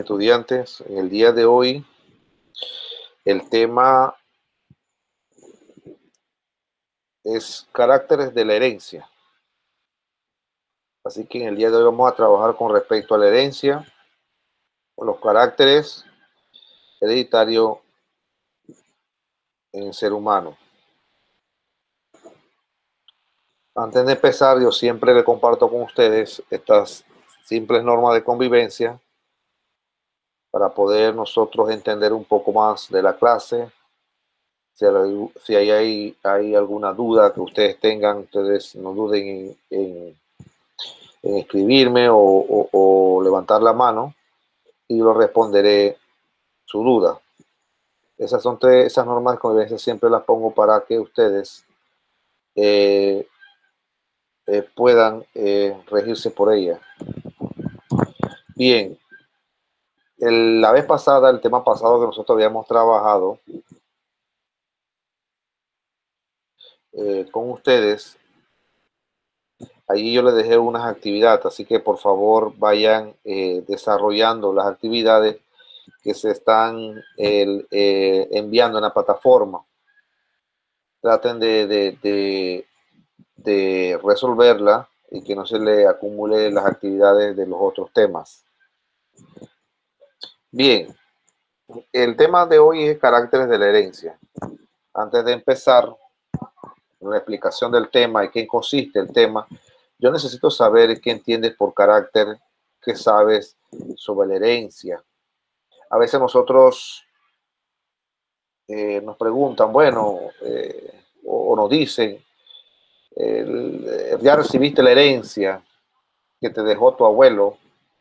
estudiantes, en el día de hoy el tema es caracteres de la herencia. Así que en el día de hoy vamos a trabajar con respecto a la herencia, con los caracteres hereditarios en el ser humano. Antes de empezar, yo siempre le comparto con ustedes estas simples normas de convivencia para poder nosotros entender un poco más de la clase. Si hay alguna duda que ustedes tengan, ustedes no duden en escribirme o levantar la mano y yo responderé su duda. Esas normas de convivencia siempre las pongo para que ustedes puedan regirse por ellas. Bien, la vez pasada, el tema pasado que nosotros habíamos trabajado con ustedes, allí yo les dejé unas actividades, así que por favor vayan desarrollando las actividades que se están enviando en la plataforma. Traten de resolverla y que no se le acumule las actividades de los otros temas. Bien, el tema de hoy es caracteres de la herencia. Antes de empezar la explicación del tema y qué consiste el tema, yo necesito saber qué entiendes por carácter, qué sabes sobre la herencia. A veces nosotros nos preguntan, bueno, o nos dicen, ya recibiste la herencia que te dejó tu abuelo.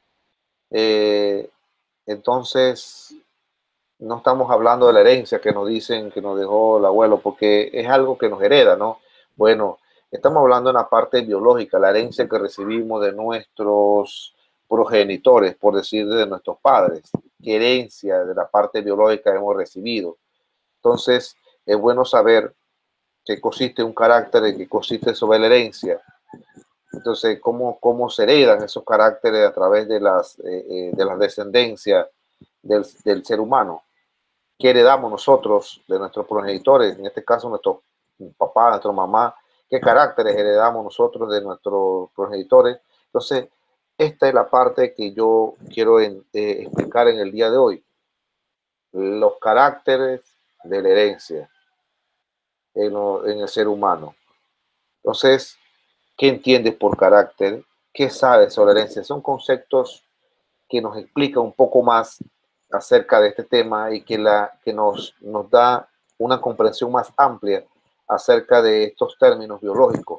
Entonces, no estamos hablando de la herencia que nos dicen que nos dejó el abuelo, porque es algo que nos hereda, ¿no? Bueno, estamos hablando de la parte biológica, la herencia que recibimos de nuestros progenitores, por decir, de nuestros padres. ¿Qué herencia de la parte biológica hemos recibido? Entonces, es bueno saber qué consiste un carácter y qué consiste sobre la herencia. Entonces, ¿cómo se heredan esos caracteres a través de las descendencias del ser humano? ¿Qué heredamos nosotros de nuestros progenitores? En este caso, nuestro papá, nuestra mamá. ¿Qué caracteres heredamos nosotros de nuestros progenitores? Entonces, esta es la parte que yo quiero explicar en el día de hoy. Los caracteres de la herencia en el ser humano. Entonces, ¿qué entiendes por carácter? ¿Qué sabes sobre la herencia? Son conceptos que nos explican un poco más acerca de este tema y que nos da una comprensión más amplia acerca de estos términos biológicos.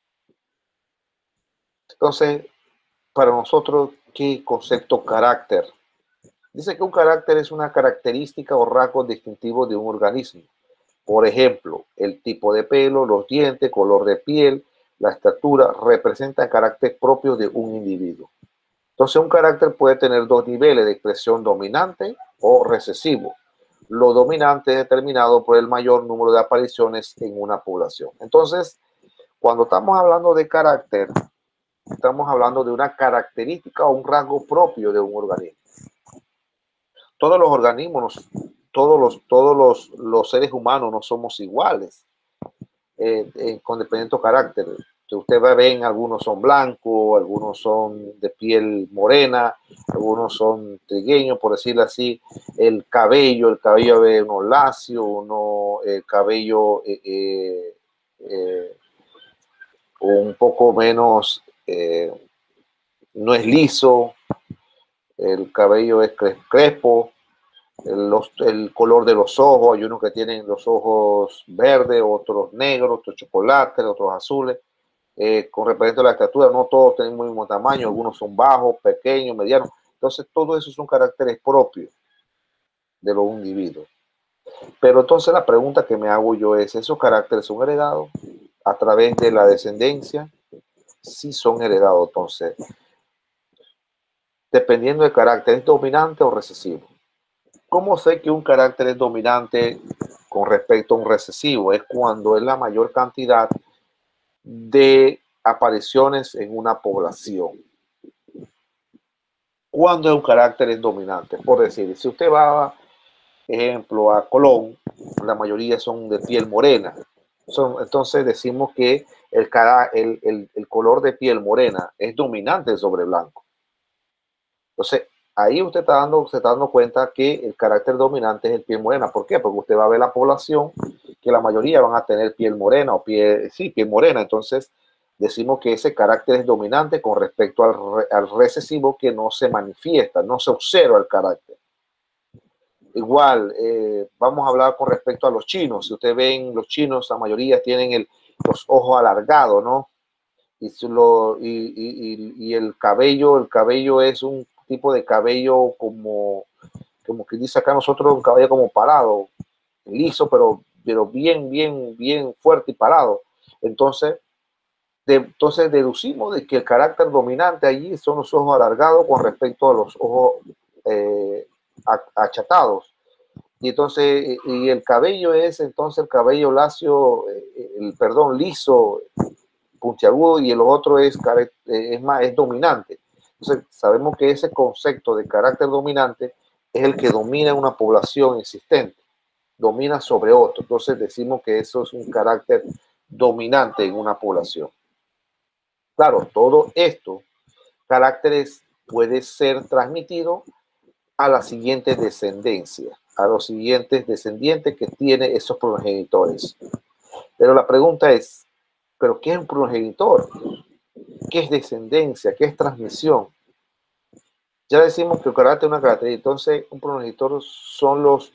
Entonces, para nosotros, ¿qué concepto carácter? Dice que un carácter es una característica o rasgo distintivo de un organismo. Por ejemplo, el tipo de pelo, los dientes, color de piel, la estatura, representan carácter propio de un individuo. Entonces, un carácter puede tener dos niveles de expresión: dominante o recesivo. Lo dominante es determinado por el mayor número de apariciones en una población. Entonces, cuando estamos hablando de carácter, estamos hablando de una característica o un rasgo propio de un organismo. Todos los organismos, todos los seres humanos no somos iguales, con dependiente carácter. Que usted va a ver, algunos son blancos, algunos son de piel morena, algunos son trigueños, por decirlo así. El cabello ve uno lacio, uno el cabello un poco menos, no es liso, el cabello es crespo. El color de los ojos, hay unos que tienen los ojos verdes, otros negros, otros chocolates, otros azules. Con respecto a la estatura, no todos tienen el mismo tamaño, algunos son bajos, pequeños, medianos. Entonces, todo eso son caracteres propios de los individuos. Pero entonces la pregunta que me hago yo es, ¿esos caracteres son heredados a través de la descendencia? Sí son heredados. Entonces, dependiendo del carácter, ¿es dominante o recesivo? ¿Cómo sé que un carácter es dominante con respecto a un recesivo? Es cuando es la mayor cantidad de apariciones en una población. cuando un carácter es dominante. Por decir, si usted va, ejemplo, a Colón, la mayoría son de piel morena. Entonces decimos que el color de piel morena es dominante sobre blanco. Entonces, ahí se está dando cuenta que el carácter dominante es el piel morena. ¿Por qué? Porque usted va a ver la población que la mayoría van a tener piel morena o piel morena. Entonces, decimos que ese carácter es dominante con respecto al recesivo, que no se manifiesta, no se observa el carácter. Igual, vamos a hablar con respecto a los chinos. Si ustedes ven, los chinos, la mayoría tienen los ojos alargados, ¿no? Y el cabello es un tipo de cabello como que dice acá nosotros, un cabello como parado, liso, pero bien fuerte y parado. Entonces deducimos de que el carácter dominante allí son los ojos alargados con respecto a los ojos achatados. Y entonces, y el cabello es entonces el cabello lacio, liso, puntiagudo, y el otro es dominante. Entonces, sabemos que ese concepto de carácter dominante es el que domina una población existente, domina sobre otro. Entonces, decimos que eso es un carácter dominante en una población. Claro, todo esto, caracteres, puede ser transmitido a la siguiente descendencia, a los siguientes descendientes que tiene esos progenitores. Pero la pregunta es, ¿pero qué es un progenitor? ¿Qué es descendencia? ¿Qué es transmisión? Ya decimos que el carácter es una característica. Entonces, un progenitor son los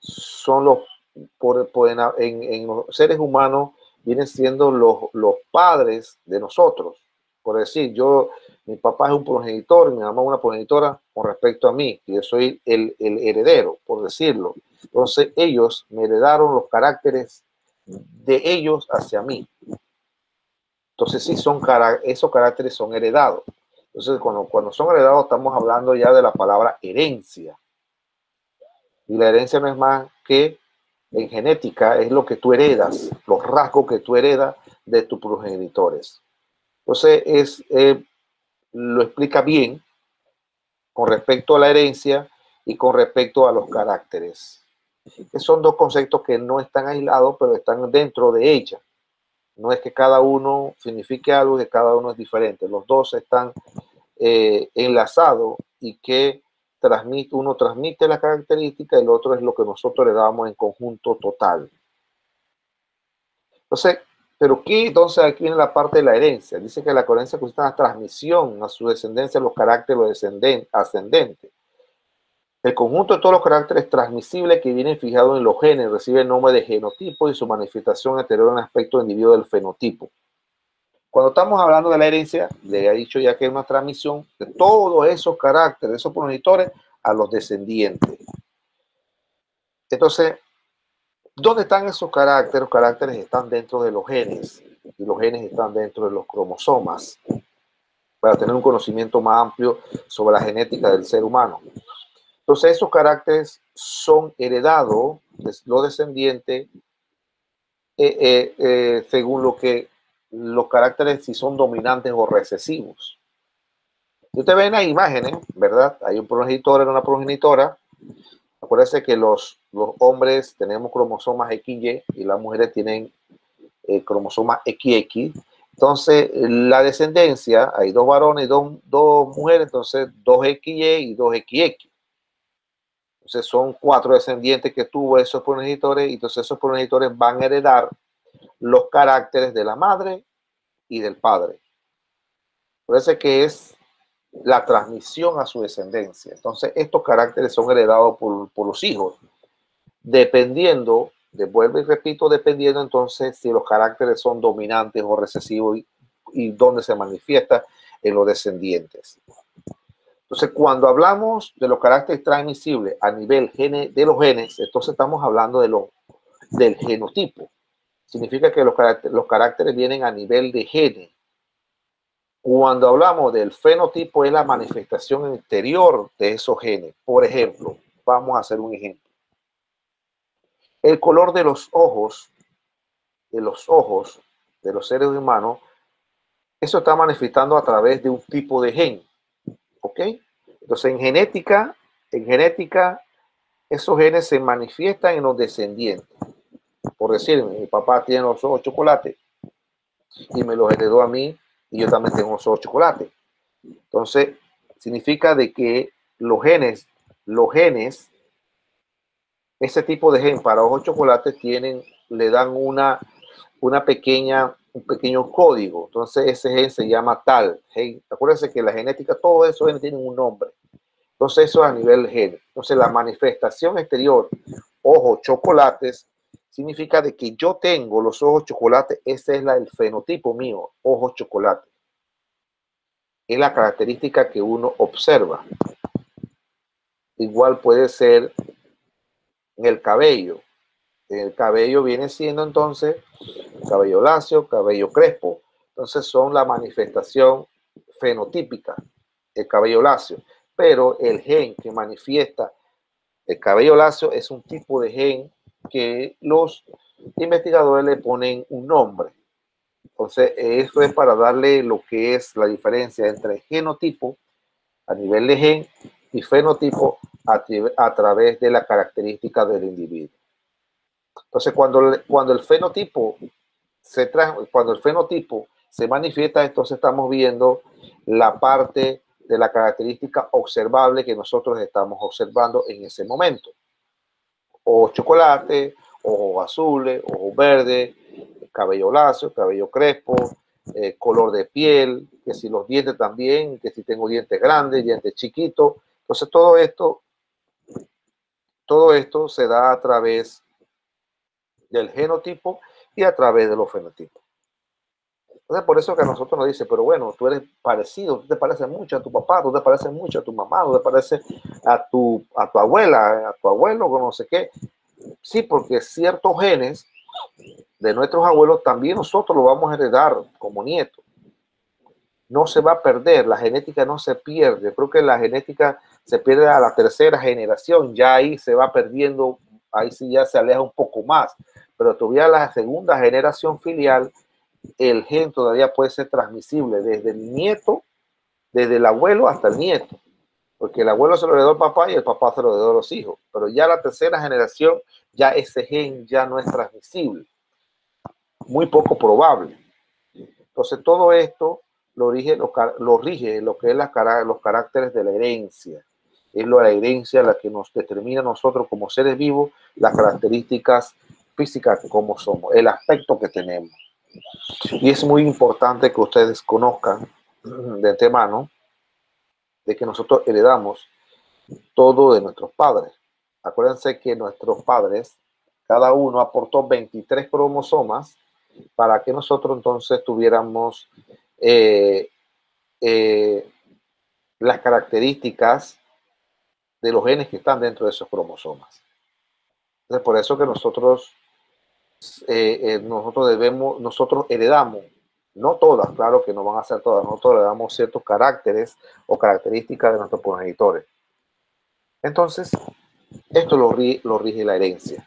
en los seres humanos, vienen siendo los padres de nosotros. Por decir, mi papá es un progenitor, mi mamá es una progenitora con respecto a mí, y yo soy el heredero, por decirlo. Entonces, ellos me heredaron los caracteres de ellos hacia mí. Entonces, sí, esos caracteres son heredados. Entonces, cuando son heredados, estamos hablando ya de la palabra herencia. Y la herencia no es más que en genética, es lo que tú heredas, los rasgos que tú heredas de tus progenitores. Entonces, lo explica bien con respecto a la herencia y con respecto a los caracteres. Que son dos conceptos que no están aislados, pero están dentro de ella. No es que cada uno signifique algo, que cada uno es diferente. Los dos están enlazados, y que uno transmite la característica y el otro es lo que nosotros le damos en conjunto total. Entonces, ¿pero qué? Entonces aquí viene la parte de la herencia. Dice que la herencia consiste en la transmisión a su descendencia de los caracteres ascendentes. El conjunto de todos los caracteres transmisibles que vienen fijados en los genes recibe el nombre de genotipo y su manifestación anterior en el aspecto individuo del fenotipo. Cuando estamos hablando de la herencia, le he dicho ya que es una transmisión de todos esos caracteres, esos progenitores, a los descendientes. Entonces, ¿dónde están esos caracteres? Los caracteres están dentro de los genes, y los genes están dentro de los cromosomas, para tener un conocimiento más amplio sobre la genética del ser humano. Entonces, esos caracteres son heredados de los descendientes según los caracteres, si son dominantes o recesivos. Si usted ve en las imágenes, ¿verdad? Hay un progenitor y una progenitora. Acuérdense que los hombres tenemos cromosomas XY y las mujeres tienen cromosomas XX. Entonces, la descendencia, hay dos varones y dos mujeres, entonces 2XY y 2XX. Entonces, son 4 descendientes que tuvo esos progenitores, y entonces esos progenitores van a heredar los caracteres de la madre y del padre. Por eso es que es la transmisión a su descendencia. Entonces, estos caracteres son heredados por los hijos, dependiendo, vuelvo y repito, dependiendo entonces si los caracteres son dominantes o recesivos, y dónde se manifiesta en los descendientes. Entonces, cuando hablamos de los caracteres transmisibles a nivel de los genes, entonces estamos hablando del genotipo. Significa que los caracteres vienen a nivel de genes. Cuando hablamos del fenotipo, es la manifestación exterior de esos genes. Por ejemplo, vamos a hacer un ejemplo. El color de los ojos de los seres humanos, eso está manifestando a través de un tipo de gen. ¿Ok? Entonces, en genética, esos genes se manifiestan en los descendientes. Por decir, mi papá tiene los ojos chocolate y me los heredó a mí y yo también tengo los ojos chocolate. Entonces, significa de que los genes, ese tipo de gen para ojos chocolate le dan un pequeño código. Entonces, ese gen se llama tal gen. Acuérdense que la genética, todos esos genes tienen un nombre. Entonces, eso es a nivel gen. Entonces, la manifestación exterior, ojos chocolates, significa de que yo tengo los ojos chocolates. Ese es el fenotipo mío, ojos chocolates. Es la característica que uno observa. Igual puede ser en el cabello. El cabello viene siendo entonces cabello lacio, cabello crespo. Entonces son la manifestación fenotípica, el cabello lacio. Pero el gen que manifiesta el cabello lacio es un tipo de gen que los investigadores le ponen un nombre. Entonces, eso es para darle lo que es la diferencia entre genotipo a nivel de gen y fenotipo a través de la característica del individuo. Entonces, cuando el fenotipo se manifiesta, entonces estamos viendo la parte de la característica observable que nosotros estamos observando en ese momento. Ojos chocolate, ojos azules, ojos verdes, cabello lacio, cabello crespo, color de piel, que si los dientes también, que si tengo dientes grandes, dientes chiquitos. Entonces todo esto se da a través del genotipo y a través de los fenotipos. Entonces, por eso que a nosotros nos dice, pero bueno, tú eres parecido, tú te pareces mucho a tu papá, tú te pareces mucho a tu mamá, tú te pareces a tu abuela, a tu abuelo, no sé qué. Sí, porque ciertos genes de nuestros abuelos también nosotros lo vamos a heredar como nietos. No se va a perder, la genética no se pierde. Creo que la genética se pierde a la tercera generación, ya ahí se va perdiendo, ahí sí ya se aleja un poco más. Pero todavía la segunda generación filial, el gen todavía puede ser transmisible desde el nieto, desde el abuelo hasta el nieto. Porque el abuelo se lo heredó al papá y el papá se lo heredó a los hijos. Pero ya la tercera generación, ya ese gen ya no es transmisible. Muy poco probable. Entonces todo esto lo rige lo que es los caracteres de la herencia. Es la herencia la que nos determina a nosotros como seres vivos las características físicas como somos, el aspecto que tenemos. Y es muy importante que ustedes conozcan de antemano de que nosotros heredamos todo de nuestros padres. Acuérdense que nuestros padres, cada uno aportó 23 cromosomas para que nosotros entonces tuviéramos las características de los genes que están dentro de esos cromosomas. Entonces, por eso que nosotros heredamos, no todas, claro que no van a ser todas, nosotros heredamos ciertos caracteres o características de nuestros progenitores. Entonces, esto lo rige la herencia.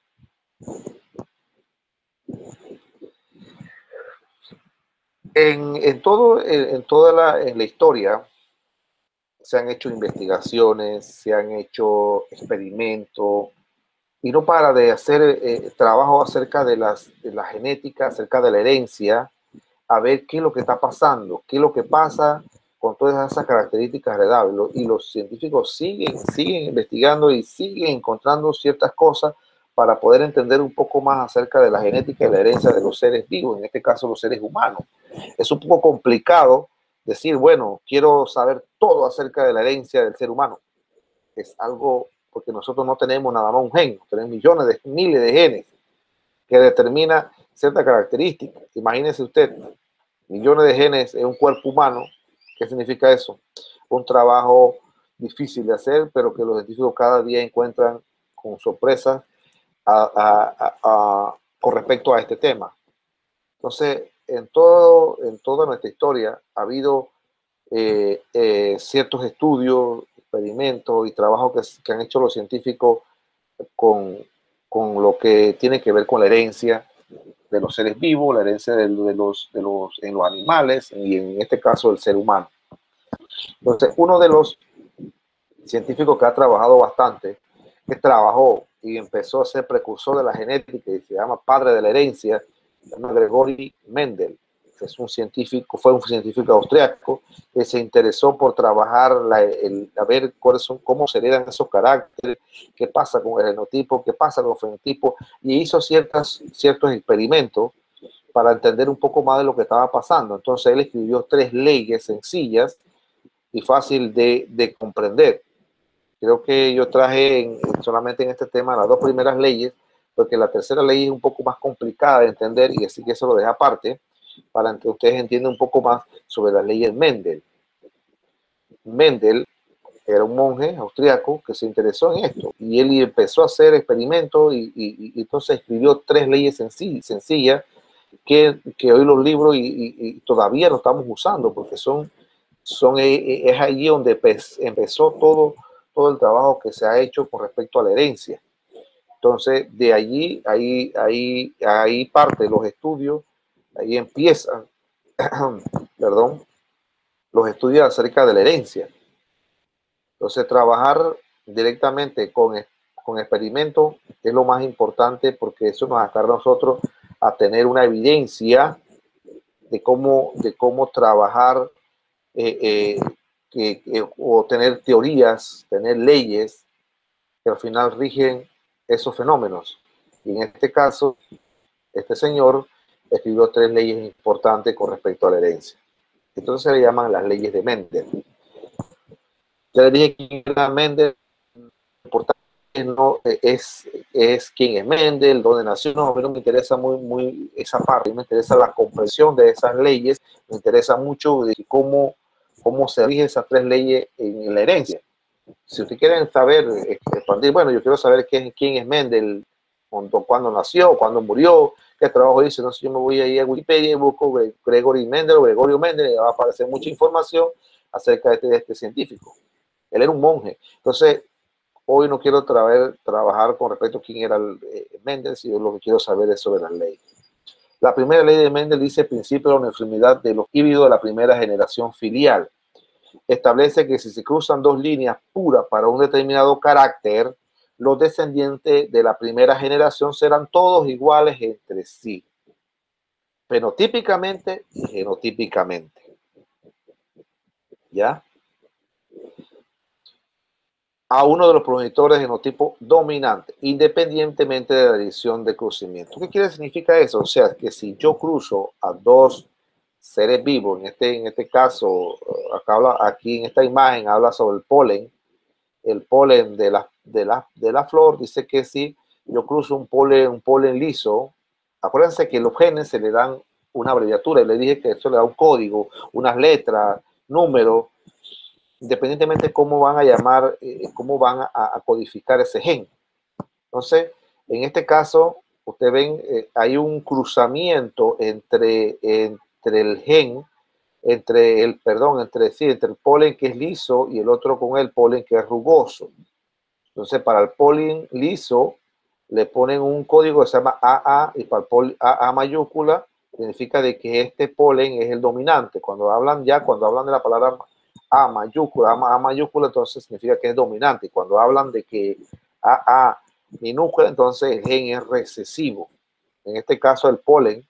En toda la historia se han hecho investigaciones, se han hecho experimentos, y no para de hacer trabajo acerca de la genética, acerca de la herencia, a ver qué es lo que está pasando, qué es lo que pasa con todas esas características heredables. Y los científicos siguen investigando y siguen encontrando ciertas cosas para poder entender un poco más acerca de la genética y la herencia de los seres vivos, en este caso los seres humanos. Es un poco complicado decir, bueno, quiero saber todo acerca de la herencia del ser humano. Es algo, porque nosotros no tenemos nada más un gen, tenemos miles de genes que determina ciertas características. Imagínese usted, millones de genes en un cuerpo humano. ¿Qué significa eso? Un trabajo difícil de hacer, pero que los científicos cada día encuentran con sorpresa con respecto a este tema. Entonces, en toda nuestra historia ha habido ciertos estudios, experimentos y trabajos que han hecho los científicos con lo que tiene que ver con la herencia de los seres vivos, la herencia en los animales y en este caso el ser humano. Entonces, uno de los científico que ha trabajado bastante, que trabajó y empezó a ser precursor de la genética y se llama padre de la herencia, se llama Gregory Mendel. Es un científico, fue un científico austriaco que se interesó por trabajar, a ver cuáles son, cómo se heredan esos caracteres, qué pasa con el genotipo, qué pasa con el fenotipo, y hizo ciertos experimentos para entender un poco más de lo que estaba pasando. Entonces él escribió 3 leyes sencillas y fácil de comprender. Creo que yo traje solamente en este tema las 2 primeras leyes, porque la tercera ley es un poco más complicada de entender y así que eso lo dejo aparte para que ustedes entiendan un poco más sobre las leyes Mendel. Mendel era un monje austriaco que se interesó en esto y él empezó a hacer experimentos y entonces escribió 3 leyes sencillas que hoy los libros y todavía lo estamos usando porque es allí donde empezó todo el trabajo que se ha hecho con respecto a la herencia. Entonces, de allí, ahí parte los estudios, ahí empiezan, perdón, los estudios acerca de la herencia. Entonces, trabajar directamente con experimentos es lo más importante porque eso nos acarrea a nosotros a tener una evidencia de cómo trabajar o tener teorías, tener leyes que al final rigen esos fenómenos. Y en este caso, este señor escribió 3 leyes importantes con respecto a la herencia. Entonces se le llaman las leyes de Mendel. Ya le dije quién era Mendel, importante no es quién es Mendel, dónde nació. No, a mí no me interesa muy esa parte, me interesa la comprensión de esas leyes, me interesa mucho de cómo se rigen esas 3 leyes en la herencia. Si ustedes quieren saber, expandir, bueno, yo quiero saber quién es Mendel, cuándo nació, cuándo murió, qué trabajo hizo. Entonces yo me voy ahí a Wikipedia y busco Gregory Mendel o Gregorio Mendel y va a aparecer mucha información acerca de este científico. Él era un monje. Entonces, hoy no quiero trabajar con respecto a quién era Mendel, sino lo que quiero saber es sobre las leyes. La primera ley de Mendel dice el principio de la uniformidad de los híbridos de la primera generación filial. Establece que si se cruzan 2 líneas puras para un determinado carácter, los descendientes de la primera generación serán todos iguales entre sí, fenotípicamente y genotípicamente. ¿Ya? A uno de los progenitores de genotipo dominante, independientemente de la dirección de cruzamiento. ¿Qué quiere significar eso? O sea, que si yo cruzo a 2 seres vivos, en este caso, aquí en esta imagen habla sobre el polen de la flor, dice que si yo cruzo un polen liso, acuérdense que los genes se le dan una abreviatura, y le dije que eso le da un código, unas letras, números, independientemente de cómo van a llamar, cómo van a codificar ese gen. Entonces, en este caso, ustedes ven, hay un cruzamiento entre el gen, entre el polen que es liso y el otro con el polen que es rugoso. Entonces, para el polen liso, le ponen un código que se llama AA, y para el polen AA mayúscula, significa de que este polen es el dominante. Cuando hablan de la palabra A mayúscula, entonces significa que es dominante. Y cuando hablan de que AA minúscula, entonces el gen es recesivo. En este caso, el polen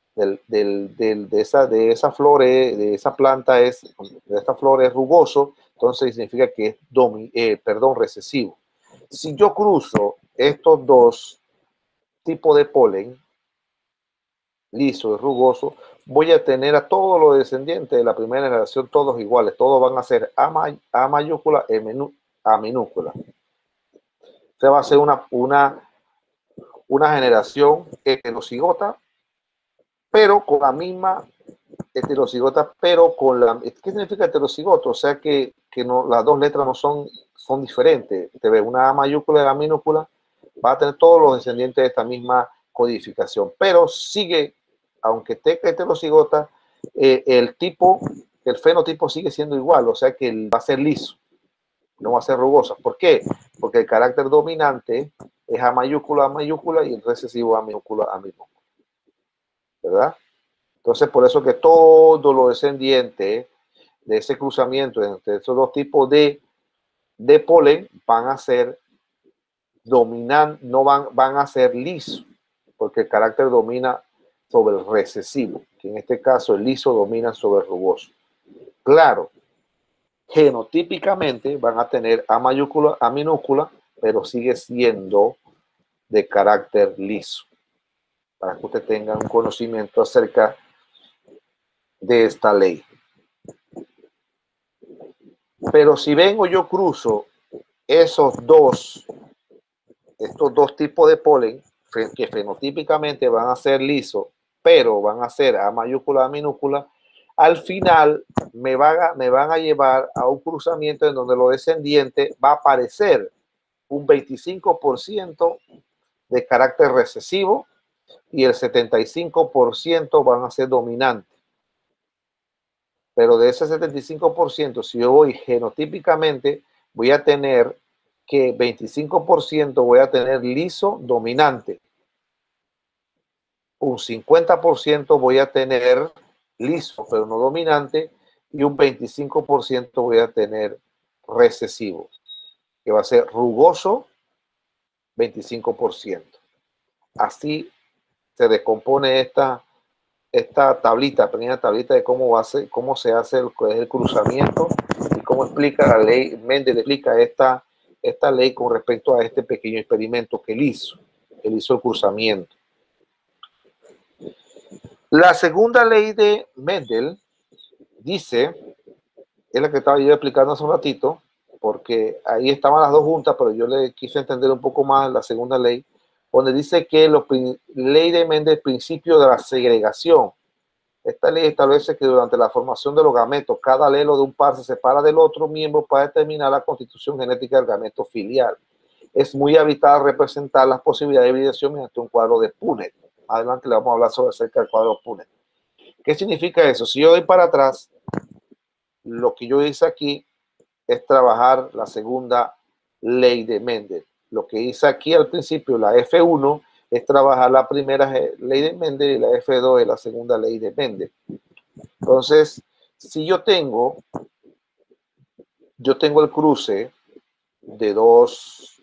de esa flor, de esa planta, de esta flor es rugoso, entonces significa que es recesivo. Si yo cruzo estos 2 tipos de polen, liso y rugoso, voy a tener a todos los descendientes de la primera generación todos iguales, todos van a ser A mayúscula, A minúscula. Se va a hacer una generación heterocigota, pero con la misma heterocigota, pero con la... ¿Qué significa heterocigoto? O sea que no, las 2 letras no son diferentes. Te ves una A mayúscula y A minúscula, va a tener todos los descendientes de esta misma codificación, pero sigue, aunque esté heterocigota, el fenotipo sigue siendo igual, o sea que va a ser liso, no va a ser rugosa. ¿Por qué? Porque el carácter dominante es A mayúscula y el recesivo A minúscula, ¿verdad? Entonces, por eso que todos los descendientes de ese cruzamiento entre esos 2 tipos de de polen van a ser dominantes, no van a ser lisos, porque el carácter domina sobre el recesivo, que en este caso el liso domina sobre el rugoso. Claro, genotípicamente van a tener A mayúscula, A minúscula, pero sigue siendo de carácter liso, para que usted tenga un conocimiento acerca de esta ley. Pero si vengo yo cruzo estos dos tipos de polen, que fenotípicamente van a ser lisos, pero van a ser A mayúscula, A minúscula, al final me van a llevar a un cruzamiento en donde los descendientes va a aparecer un 25% de carácter recesivo y el 75% van a ser dominantes. Pero de ese 75%, si yo voy genotípicamente, voy a tener que 25% voy a tener liso dominante. Un 50% voy a tener liso, pero no dominante, y un 25% voy a tener recesivo, que va a ser rugoso 25%. Así se descompone esta tablita, pequeña tablita de cómo se hace el cruzamiento y cómo explica la ley. Mendel explica esta ley con respecto a este pequeño experimento que él hizo el cruzamiento. La segunda ley de Mendel dice, es la que estaba yo explicando hace un ratito, porque ahí estaban las dos juntas, pero yo le quise entender un poco más la segunda ley, donde dice que ley de Mendel, principio de la segregación. Esta ley establece que durante la formación de los gametos, cada alelo de un par se separa del otro miembro para determinar la constitución genética del gameto filial. Es muy habitual representar las posibilidades de hibridación mediante un cuadro de Punnett. Adelante le vamos a hablar acerca del cuadro Punnett. ¿Qué significa eso? Si yo doy para atrás, lo que yo hice aquí es trabajar la segunda ley de Mendel. Lo que hice aquí al principio, la F1, es trabajar la primera ley de Mendel y la F2 es la segunda ley de Mendel. Entonces, si yo tengo el cruce de dos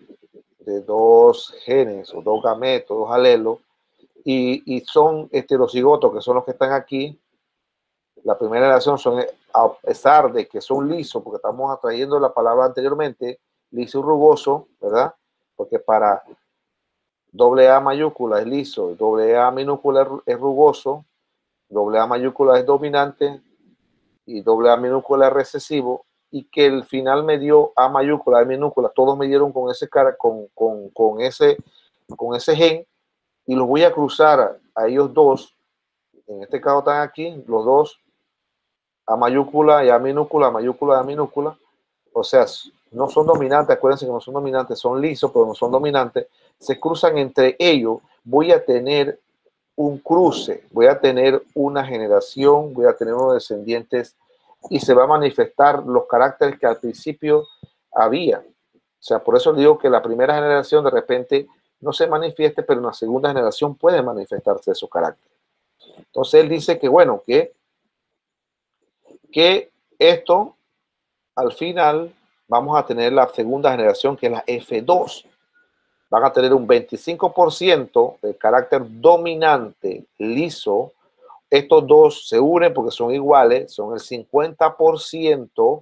genes o dos gametos, dos alelos, y son heterocigotos, que son los que están aquí. La primera generación son, a pesar de que son lisos, porque estamos atrayendo la palabra anteriormente, liso y rugoso, ¿verdad? Porque para AA mayúscula es liso, AA minúscula es rugoso, AA mayúscula es dominante y AA minúscula es recesivo, y que el final me dio A mayúscula, A minúscula, todos me dieron con ese gen, y los voy a cruzar a ellos dos. En este caso están aquí los dos, A mayúscula y A minúscula, A mayúscula y A minúscula. O sea, no son dominantes, acuérdense que no son dominantes, son lisos, pero no son dominantes. Se cruzan entre ellos, voy a tener un cruce, voy a tener una generación, voy a tener unos descendientes y se va a manifestar los caracteres que al principio había. O sea, por eso digo que la primera generación de repente no se manifieste, pero en la segunda generación puede manifestarse esos caracteres. Entonces él dice que, bueno, que esto al final vamos a tener la segunda generación, que es la F2. Van a tener un 25% de carácter dominante liso. Estos dos se unen porque son iguales, son el 50%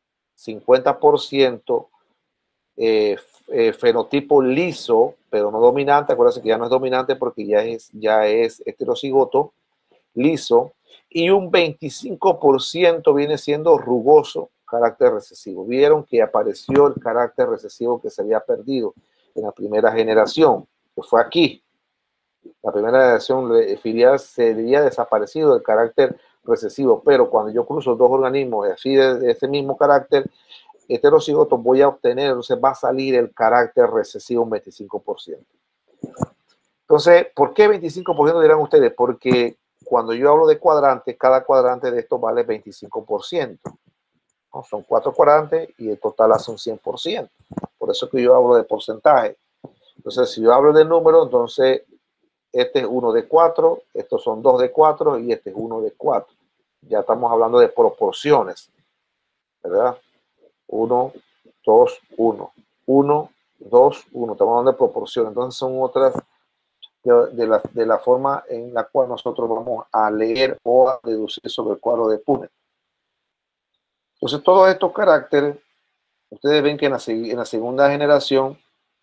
fenotipo liso, pero no dominante. Acuérdense que ya no es dominante porque ya es heterocigoto, liso, y un 25% viene siendo rugoso, carácter recesivo. Vieron que apareció el carácter recesivo que se había perdido en la primera generación, que fue aquí. La primera generación filial se había desaparecido del carácter recesivo, pero cuando yo cruzo dos organismos así de ese mismo carácter heterocigoto, voy a obtener, entonces va a salir el carácter recesivo un 25%. Entonces, ¿por qué 25% dirán ustedes? Porque cuando yo hablo de cuadrantes, cada cuadrante de estos vale 25%. ¿No? Son 4 cuadrantes y el total hace un 100%. Por eso que yo hablo de porcentaje. Entonces, si yo hablo de número, entonces este es 1 de 4, estos son 2 de 4 y este es 1 de 4. Ya estamos hablando de proporciones, ¿verdad? 1 2, 1, 1, 2, 1. Estamos hablando de proporción. Entonces son otras de la forma en la cual nosotros vamos a leer o a deducir sobre el cuadro de Punnett. Entonces todos estos caracteres, ustedes ven que en la segunda generación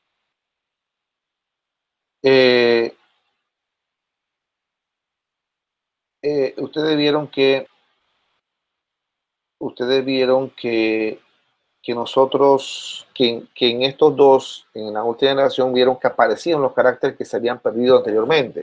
ustedes vieron que nosotros, que en estos dos, en la última generación, vieron que aparecían los caracteres que se habían perdido anteriormente.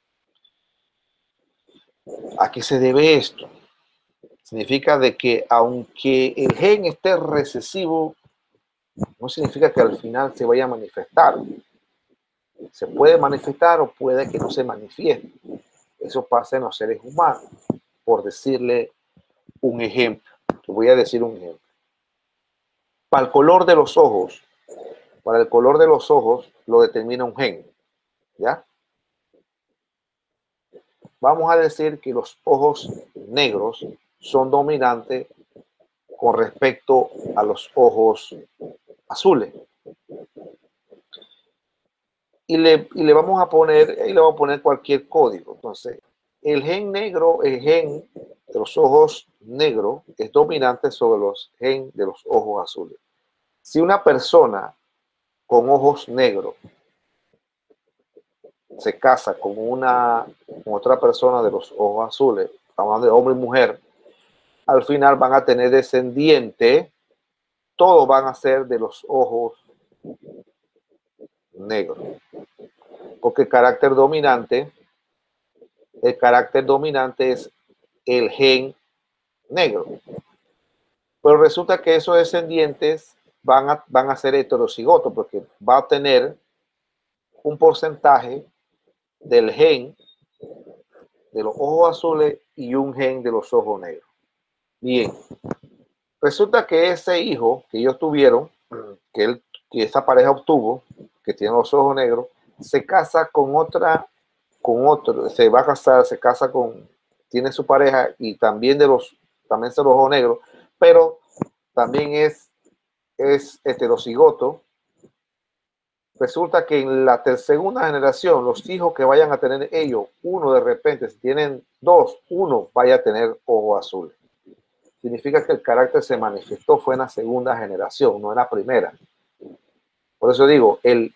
¿A qué se debe esto? Significa de que aunque el gen esté recesivo, no significa que al final se vaya a manifestar. Se puede manifestar o puede que no se manifieste. Eso pasa en los seres humanos. Por decirle un ejemplo, te voy a decir un ejemplo. Para el color de los ojos, lo determina un gen, ¿ya? Vamos a decir que los ojos negros son dominantes con respecto a los ojos azules. Y le vamos a poner cualquier código. Entonces, el gen negro, el gen de los ojos negros es dominante sobre los gen de los ojos azules. Si una persona con ojos negros se casa con otra persona de los ojos azules, estamos hablando de hombre y mujer, al final van a tener descendientes, todos van a ser de los ojos negros. Porque el carácter dominante es el gen negro. Pero resulta que esos descendientes van a ser heterocigotos, porque va a tener un porcentaje del gen de los ojos azules y un gen de los ojos negros. Bien, resulta que ese hijo que ellos tuvieron, que esa pareja obtuvo, que tiene los ojos negros, se casa con otro, se va a casar, tiene su pareja y también también se los ojos negros, pero también es heterocigoto. Resulta que en la segunda generación, los hijos que vayan a tener ellos, uno de repente, si tienen dos, uno vaya a tener ojos azules. Significa que el carácter se manifestó fue en la segunda generación, no en la primera. Por eso digo, el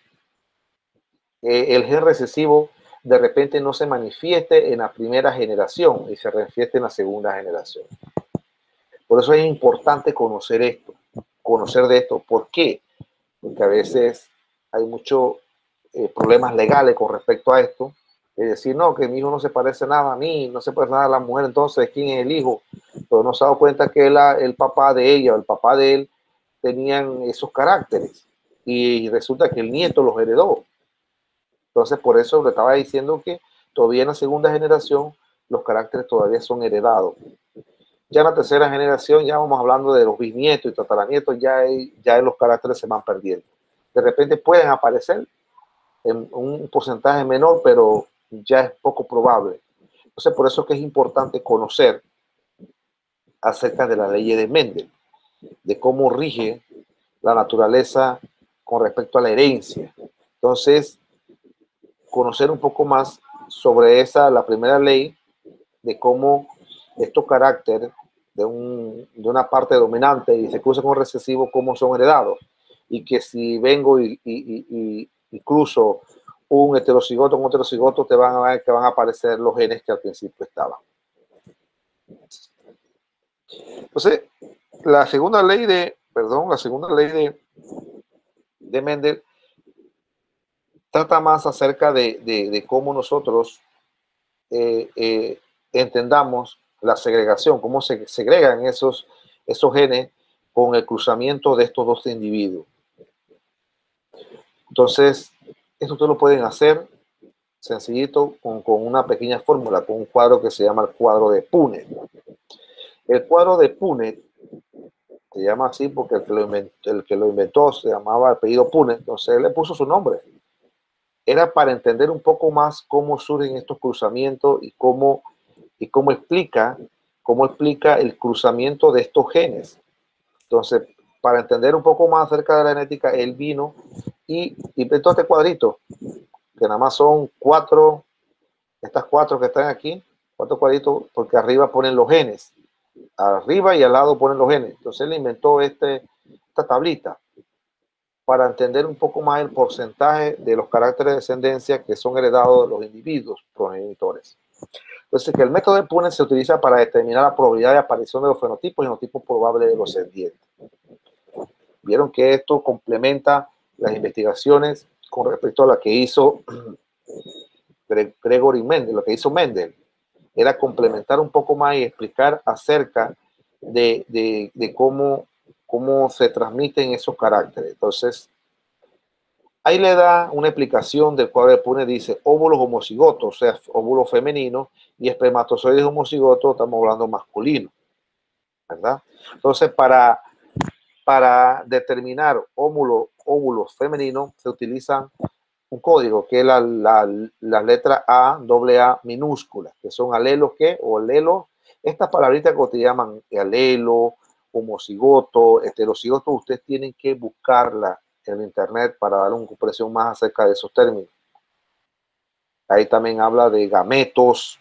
gen recesivo de repente no se manifieste en la primera generación y se manifieste en la segunda generación. Por eso es importante conocer de esto. ¿Por qué? Porque a veces hay muchos problemas legales con respecto a esto. Es decir, no, que mi hijo no se parece nada a mí, no se parece nada a la mujer, entonces, ¿quién es el hijo? Pero no se ha dado cuenta que el papá de ella o el papá de él tenían esos caracteres y resulta que el nieto los heredó. Entonces, por eso le estaba diciendo que todavía en la segunda generación los caracteres todavía son heredados. Ya en la tercera generación, ya vamos hablando de los bisnietos y tataranietos, ya los caracteres se van perdiendo. De repente pueden aparecer en un porcentaje menor, pero ya es poco probable. Entonces, por eso es que es importante conocer acerca de la ley de Mendel, de cómo rige la naturaleza con respecto a la herencia. Entonces, conocer un poco más sobre la primera ley, de cómo estos caracteres de una parte dominante y se cruzan con recesivo, cómo son heredados. Y que si vengo y cruzo un heterocigoto con un heterocigoto, te van a ver que van a aparecer los genes que al principio estaban. Entonces, la segunda ley de Mendel trata más acerca de cómo nosotros entendamos la segregación, cómo se segregan esos genes con el cruzamiento de estos dos individuos. Entonces, esto ustedes lo pueden hacer sencillito con una pequeña fórmula, con un cuadro que se llama el cuadro de Punnett. El cuadro de Punnett se llama así porque el que lo inventó se llamaba apellido Punnett, entonces él le puso su nombre. Era para entender un poco más cómo surgen estos cruzamientos y cómo explica el cruzamiento de estos genes. Entonces, para entender un poco más acerca de la genética, él vino y inventó este cuadrito, que nada más son cuatro, estas cuatro que están aquí, cuatro cuadritos, porque arriba ponen los genes, arriba y al lado ponen los genes. Entonces él inventó esta tablita para entender un poco más el porcentaje de los caracteres de descendencia que son heredados de los individuos progenitores. Entonces, que el método de Punnett se utiliza para determinar la probabilidad de aparición de los fenotipos y genotipos probables de los descendientes. Vieron que esto complementa las investigaciones con respecto a la que hizo Gregory Mendel, lo que hizo Mendel, era complementar un poco más y explicar acerca de cómo se transmiten esos caracteres. Entonces, ahí le da una explicación del cuadro de Punnett, dice óvulos homocigotos, o sea, óvulos femeninos, y espermatozoides homocigotos, estamos hablando masculino, ¿verdad? Entonces, para determinar óvulos femeninos, se utilizan un código que es la letra A, doble A minúscula, que son alelos o alelos, estas palabritas que te llaman alelo, homocigoto, heterocigoto, ustedes tienen que buscarla en internet para dar una comprensión más acerca de esos términos. Ahí también habla de gametos.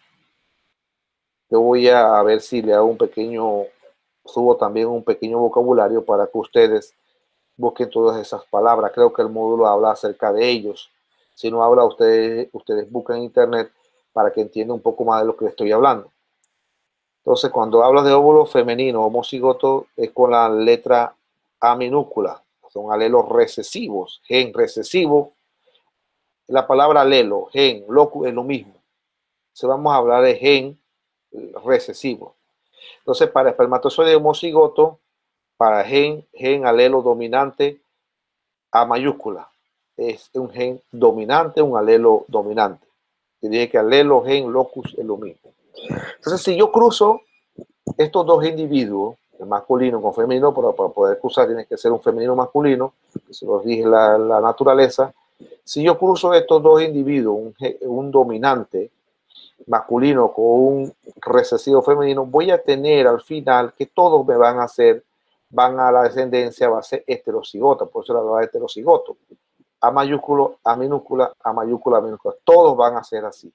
Yo voy a ver si le hago subo también un pequeño vocabulario para que ustedes busquen todas esas palabras. Creo que el módulo habla acerca de ellos. Si no habla, ustedes buscan en internet para que entiendan un poco más de lo que estoy hablando. Entonces, cuando hablas de óvulo femenino, homocigoto, es con la letra A minúscula. Son alelos recesivos, gen recesivo. La palabra alelo, gen, locus es lo mismo. Entonces vamos a hablar de gen recesivo. Entonces, para espermatozoide homocigoto, para gen alelo dominante, A mayúscula. Es un gen dominante, un alelo dominante. Te dije que alelo, gen, locus es lo mismo. Entonces, si yo cruzo estos dos individuos, el masculino con femenino, para poder cruzar tiene que ser un femenino masculino, que se los dije la naturaleza. Si yo cruzo estos dos individuos, un dominante masculino con un recesivo femenino, voy a tener al final que todos me van a la descendencia, va a ser heterocigota, por eso la palabra heterocigoto. A mayúsculo, A minúscula, A mayúscula, A minúscula. Todos van a ser así.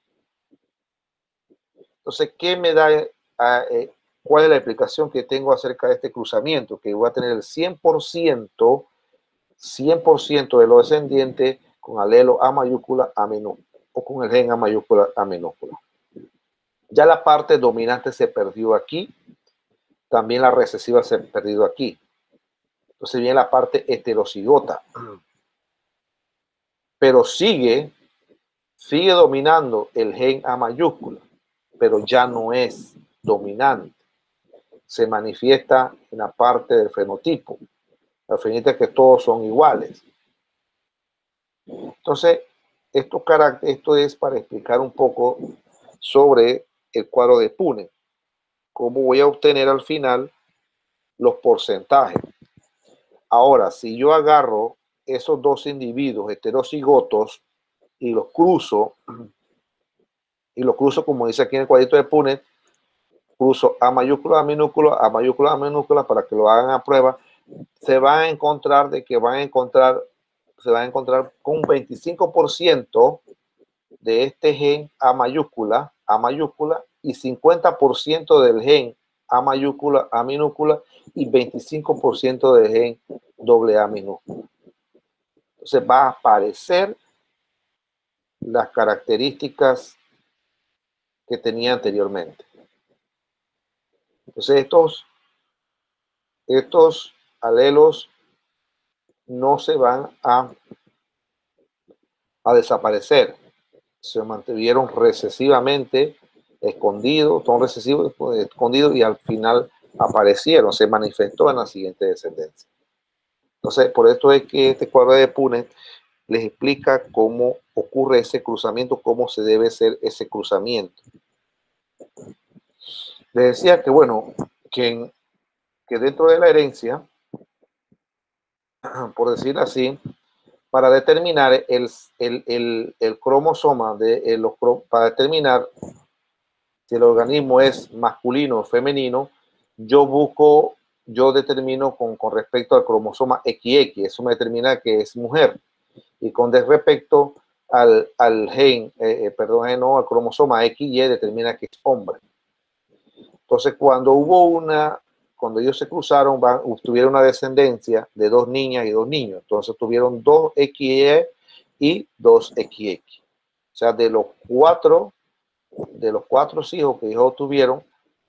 Entonces, ¿qué me da? ¿Cuál es la explicación que tengo acerca de este cruzamiento? Que voy a tener el 100% de los descendientes con alelo A mayúscula, A minúscula, o con el gen A mayúscula, A minúscula. Ya la parte dominante se perdió aquí, también la recesiva se ha perdido aquí. Entonces viene la parte heterocigota. Pero sigue dominando el gen A mayúscula, pero ya no es dominante. Se manifiesta en la parte del fenotipo. La fenotipo es que todos son iguales. Entonces, esto es para explicar un poco sobre el cuadro de Punnett. Cómo voy a obtener al final los porcentajes. Ahora, si yo agarro esos dos individuos heterocigotos y los cruzo como dice aquí en el cuadrito de Punnett, cruzo A mayúscula, A minúscula, A mayúscula, A minúscula para que lo hagan a prueba, se van a encontrar con un 25% de este gen A mayúscula y 50% del gen A mayúscula, A minúscula y 25% del gen doble A minúscula. Entonces va a aparecer las características que tenía anteriormente. Entonces estos alelos no se van a desaparecer. Se mantuvieron recesivamente escondidos, son recesivos escondidos y al final aparecieron, se manifestó en la siguiente descendencia. Entonces, por esto es que este cuadro de Punnett les explica cómo ocurre ese cruzamiento, cómo se debe hacer ese cruzamiento. Les decía que, bueno, que dentro de la herencia, por decir así, para determinar el cromosoma, para determinar si el organismo es masculino o femenino, yo busco yo determino con respecto al cromosoma XX, eso me determina que es mujer. Y con respecto al gen, no, al cromosoma XY determina que es hombre. Entonces, cuando ellos se cruzaron, tuvieron una descendencia de 2 niñas y 2 niños. Entonces tuvieron 2 XY y 2 XX. O sea, de los cuatro hijos que ellos tuvieron,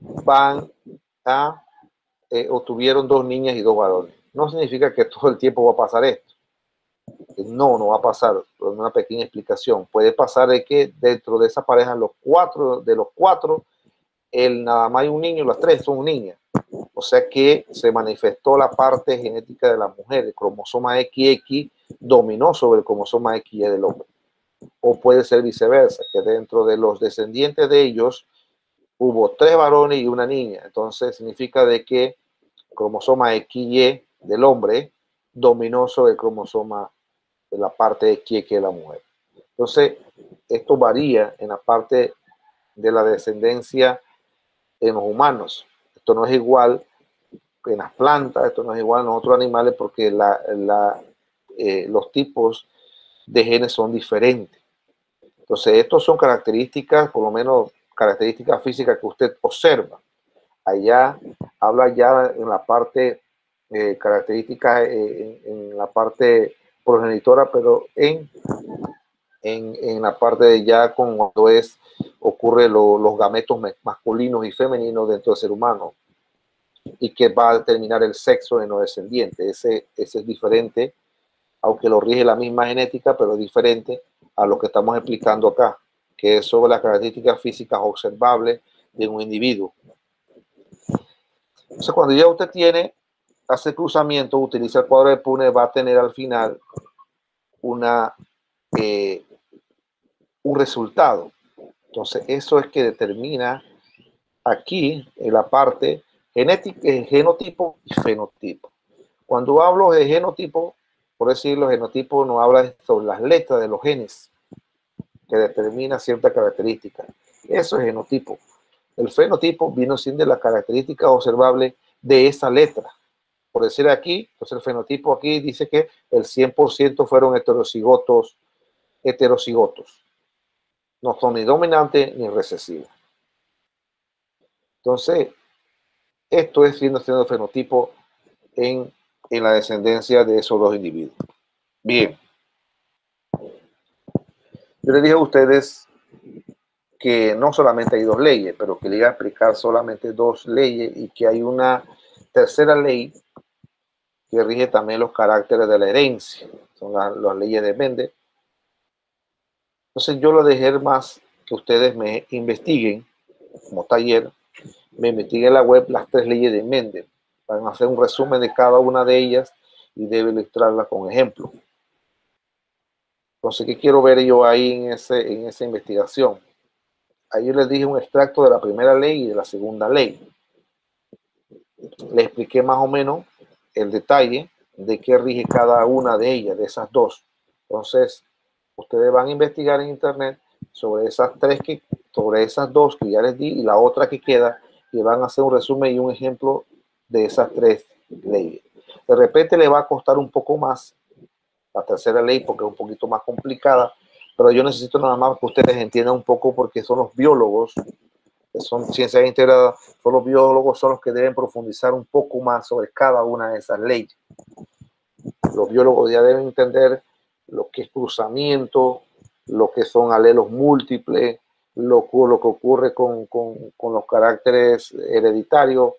obtuvieron 2 niñas y 2 varones. No significa que todo el tiempo va a pasar esto. No va a pasar. Una pequeña explicación. Puede pasar de que dentro de esa pareja, de los cuatro, nada más hay un niño, las 3 son niñas. O sea que se manifestó la parte genética de la mujer. El cromosoma XX dominó sobre el cromosoma XY del hombre. O puede ser viceversa, que dentro de los descendientes de ellos hubo 3 varones y una niña. Entonces significa de que el cromosoma XY del hombre dominó sobre el cromosoma de la parte XY de la mujer. Entonces, esto varía en la parte de la descendencia en los humanos. Esto no es igual en las plantas, esto no es igual en los otros animales porque los tipos de genes son diferentes. Entonces, estos son características, por lo menos características físicas que usted observa. Allá habla ya en la parte características en la parte progenitora, pero en la parte de ya cuando ocurre los gametos masculinos y femeninos dentro del ser humano y que va a determinar el sexo de los descendientes. Ese es diferente, aunque lo rige la misma genética, pero es diferente a lo que estamos explicando acá, que es sobre las características físicas observables de un individuo. Entonces, cuando ya usted hace cruzamiento, utiliza el cuadro de Punnett, va a tener al final un resultado. Entonces, eso es que determina aquí en la parte genética, genotipo y fenotipo. Cuando hablo de genotipo, por decirlo, genotipo no habla sobre las letras de los genes que determina cierta característica. Eso es genotipo. El fenotipo vino siendo la característica observable de esa letra. Por decir aquí, entonces el fenotipo aquí dice que el 100% fueron heterocigotos. No son ni dominantes ni recesivos. Entonces, esto es siendo el fenotipo en la descendencia de esos dos individuos. Bien. Yo les dije a ustedes que no solamente hay 2 leyes, pero que le iba a explicar solamente 2 leyes y que hay una tercera ley que rige también los caracteres de la herencia. Son las leyes de Mendel. Entonces yo lo dejé más que ustedes me investiguen, como taller, me investiguen en la web las 3 leyes de Mendel. Van a hacer un resumen de cada una de ellas y debe ilustrarlas con ejemplos. Entonces, ¿qué quiero ver yo ahí en esa investigación? Ahí les dije un extracto de la primera ley y de la segunda ley. Les expliqué más o menos el detalle de qué rige cada una de ellas, de esas 2. Entonces, ustedes van a investigar en internet sobre esas 2 que ya les di y la otra que queda, y van a hacer un resumen y un ejemplo de esas 3 leyes. De repente le va a costar un poco más la tercera ley porque es un poquito más complicada, pero yo necesito nada más que ustedes entiendan un poco porque son los biólogos, que son ciencias integradas, son los biólogos, son los que deben profundizar un poco más sobre cada una de esas leyes. Los biólogos ya deben entender lo que es cruzamiento, lo que son alelos múltiples, lo que ocurre con los caracteres hereditarios.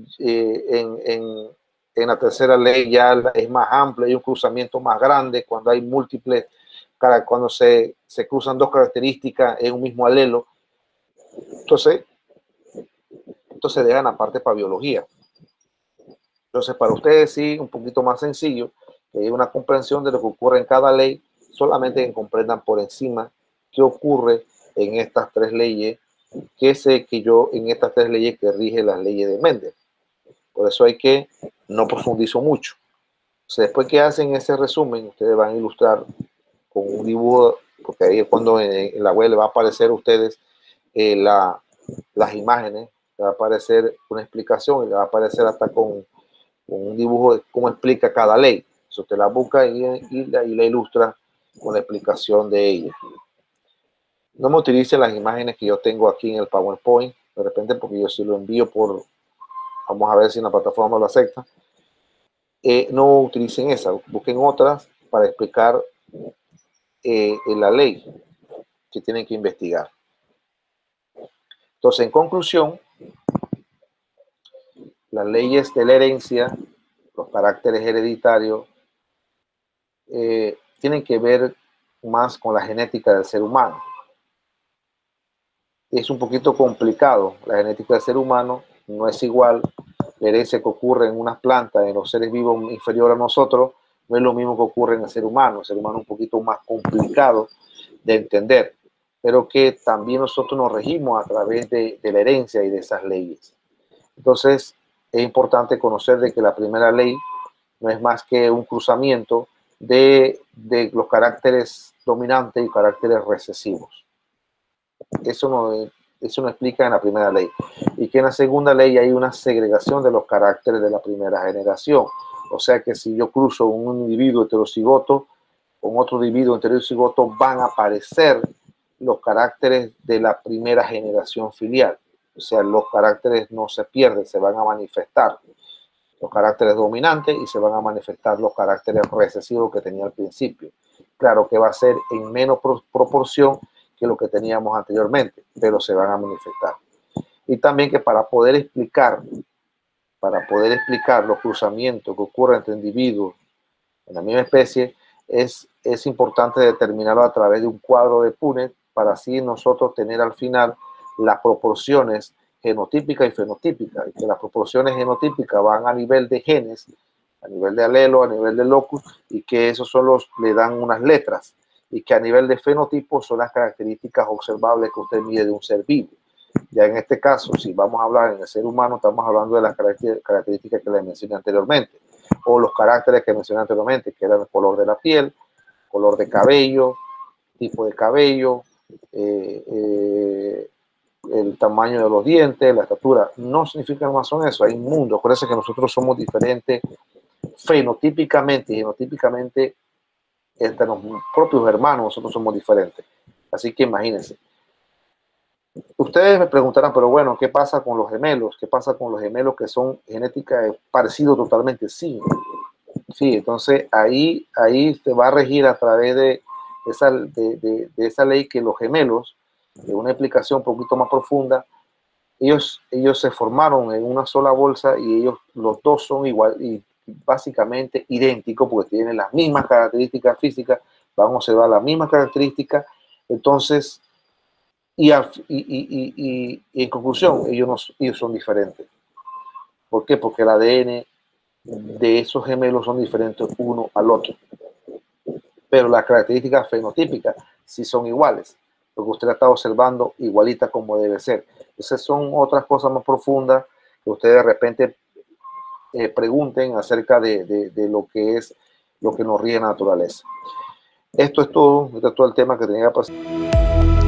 En la tercera ley ya es más amplia, hay un cruzamiento más grande cuando hay múltiples, cuando se cruzan 2 características en un mismo alelo. Entonces dejan aparte para biología. Entonces, para ustedes sí, un poquito más sencillo, que hay una comprensión de lo que ocurre en cada ley, solamente que comprendan por encima qué ocurre en estas 3 leyes, que sé que yo en estas 3 leyes que rige las leyes de Mendel. Por eso hay que no profundizo mucho. O sea, después que hacen ese resumen, ustedes van a ilustrar con un dibujo, porque ahí es cuando en la web le va a aparecer a ustedes las imágenes, le va a aparecer una explicación y le va a aparecer hasta con un dibujo de cómo explica cada ley. Eso te la busca y la ilustra con la explicación de ella. No me utilice las imágenes que yo tengo aquí en el PowerPoint, de repente, porque yo si lo envío por, vamos a ver si en la plataforma lo acepta. No utilicen esa, busquen otras para explicar la ley que tienen que investigar. Entonces, en conclusión, las leyes de la herencia, los caracteres hereditarios, tienen que ver más con la genética del ser humano. Es un poquito complicado. La genética del ser humano no es igual. La herencia que ocurre en unas plantas, en los seres vivos inferiores a nosotros, no es lo mismo que ocurre en el ser humano. El ser humano es un poquito más complicado de entender, pero que también nosotros nos regimos a través de la herencia y de esas leyes. Entonces, es importante conocer de que la primera ley no es más que un cruzamiento de los caracteres dominantes y caracteres recesivos. Eso no explica en la primera ley. Y que en la segunda ley hay una segregación de los caracteres de la primera generación. O sea que si yo cruzo un individuo heterocigoto con otro individuo heterocigoto, van a aparecer los caracteres de la primera generación filial. O sea, los caracteres no se pierden, se van a manifestar. Los caracteres dominantes y se van a manifestar los caracteres recesivos que tenía al principio. Claro que va a ser en menos proporción que lo que teníamos anteriormente, pero se van a manifestar. Y también que para poder explicar los cruzamientos que ocurren entre individuos en la misma especie, es importante determinarlo a través de un cuadro de Punnett para así nosotros tener al final las proporciones genotípicas y fenotípicas, y que las proporciones genotípicas van a nivel de genes, a nivel de alelo, a nivel de locus, y que esos le dan unas letras, y que a nivel de fenotipo son las características observables que usted mide de un ser vivo. Ya en este caso, si vamos a hablar en el ser humano, estamos hablando de las características que les mencioné anteriormente, o los caracteres que mencioné anteriormente, que eran el color de la piel, color de cabello, tipo de cabello, el tamaño de los dientes, la estatura. No significa más son eso, hay un mundo. Acuérdense que nosotros somos diferentes fenotípicamente y genotípicamente. Entre los propios hermanos nosotros somos diferentes. Así que imagínense. Ustedes me preguntarán, pero bueno, ¿qué pasa con los gemelos? ¿Qué pasa con los gemelos que son genética parecidos totalmente? Sí, sí, entonces ahí se va a regir a través de esa ley que los gemelos, de una explicación un poquito más profunda, ellos se formaron en una sola bolsa y ellos los dos son igual y básicamente idénticos porque tienen las mismas características físicas, van a observar las mismas características. Entonces, y en conclusión, ellos son diferentes. ¿Por qué? Porque el ADN de esos gemelos son diferentes uno al otro. Pero las características fenotípicas sí son iguales, porque usted la está observando igualita como debe ser. Entonces son otras cosas más profundas que ustedes de repente pregunten acerca de lo que es lo que nos rige la naturaleza. Esto es todo el tema que tenía que pasar.